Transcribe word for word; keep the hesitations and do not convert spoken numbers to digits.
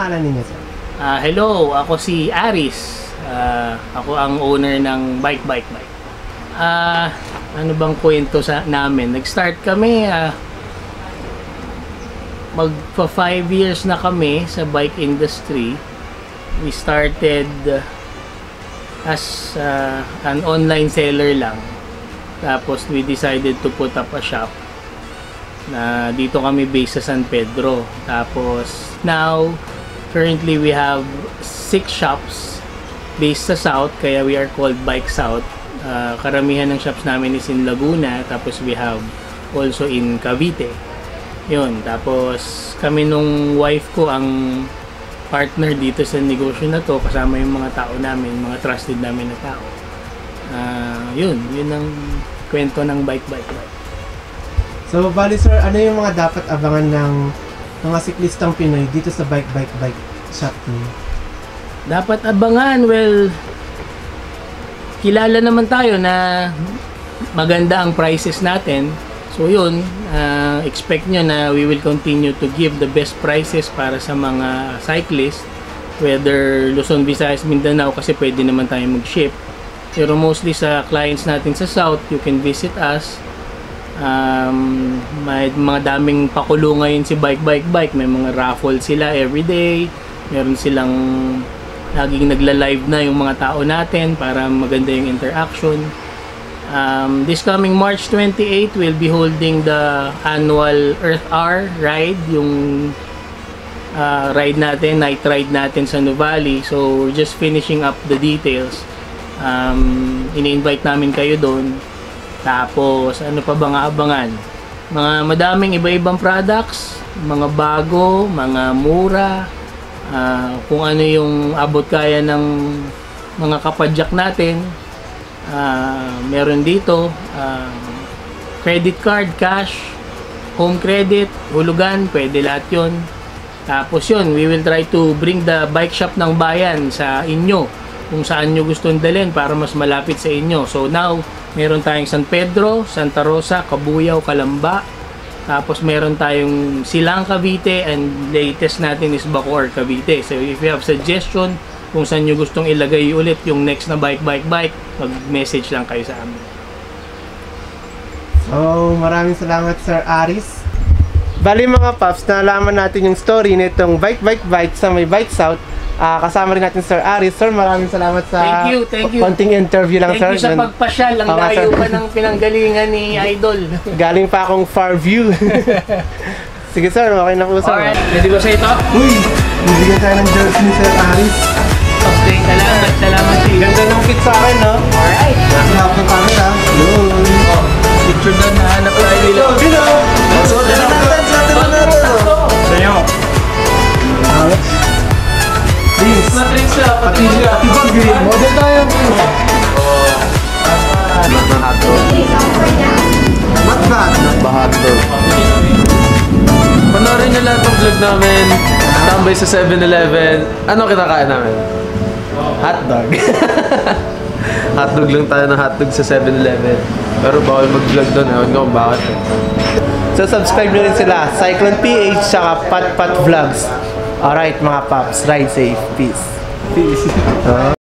pangalan ninyo, sir? Uh, hello, ako si Aris. Uh, ako ang owner ng Bike Bike Bike. Uh, ano bang kwento sa namin? Nag-start kami, uh, magpa five years na kami sa bike industry. We started uh, as uh, an online seller lang. Tapos we decided to put up a shop. Na dito kami based sa San Pedro. Tapos now, currently we have six shops based sa South, kaya we are called Bike South. Uh, karamihan ng shops namin is in Laguna, tapos we have also in Cavite. Yun, tapos kami nung wife ko ang partner dito sa negosyo na to, kasama yung mga tao namin, mga trusted namin na tao. Uh, yun, yun ang kwento ng Bike Bike Bike. So, bali sir, ano yung mga dapat abangan ng mga siklistang Pinoy dito sa Bike Bike Bike shop niyo? Dapat abangan, well, kilala naman tayo na maganda ang prices natin. So yun, uh, expect nyo na we will continue to give the best prices para sa mga cyclists, whether Luzon, Visayas, Mindanao, kasi pwede naman tayo mag-ship. Pero mostly sa clients natin sa South, you can visit us. Um, may mga daming pakulo ngayon si Bike Bike Bike, may mga raffle sila everyday, meron silang laging nagla-live na yung mga tao natin para maganda yung interaction. Um, this coming March twenty-eighth, we'll be holding the annual Earth Hour ride, yung uh, ride natin, night ride natin sa Nuvali. So we're just finishing up the details. Um, ini-invite namin kayo doon. Tapos ano pa bang aabangan? Mga madaming iba-ibang products, mga bago, mga mura, uh, kung ano yung abot kaya ng mga kapadyak natin. Uh, meron dito uh, credit card, cash, home credit, hulugan, pwede lahat yun. Tapos yun, we will try to bring the bike shop ng bayan sa inyo, kung saan nyo gustong dalhin para mas malapit sa inyo. So now, meron tayong San Pedro, Santa Rosa, Cabuyao, Calamba. Tapos meron tayong Silang, Cavite, and latest natin is Bacoor, Cavite. So if you have suggestion kung saan nyo gustong ilagay ulit yung next na Bike Bike Bike, mag-message lang kayo sa amin. So, maraming salamat Sir Aris. Bali mga paps, nalaman natin yung story nitong Bike Bike Bike sa may Bike South. Uh, kasama rin natin Sir Aris. Sir, maraming salamat sa thank you, thank you. konting interview lang, thank sir. Thank you sa pagpasyal. Ang uh, layo pa ng pinanggalingan ni Idol. Galing pa akong far view. Sige sir, okay na po sir. Alright, ready ba sa ito? Uy! Bibigyan tayo ng jersey ni Sir Aris. Okay, salamat, salamat. Ganda ng fit sa akin, no? Alright. Nahanap ng camera. Yun. Picture na, nahanap tayo nila. Bino! So, dito natin, sa dito natin. Sa'yo. Please. Matrix na, Pati pati bag green. Model tayo. Not na hotdog. What that? Bahotdog. Panoorin nyo lahat ng vlog namin. Tambay sa seven eleven. Ano kinakain namin? Hotdog. Hotdog lang tayo ng hotdog sa seven eleven. Pero bawal mag-vlog doon. Ewan ko kung bakit. So subscribe nyo rin sila. Cyclone P H saka Pat Pat Vlogs. Alright mga paps. Ride safe. Peace. Peace.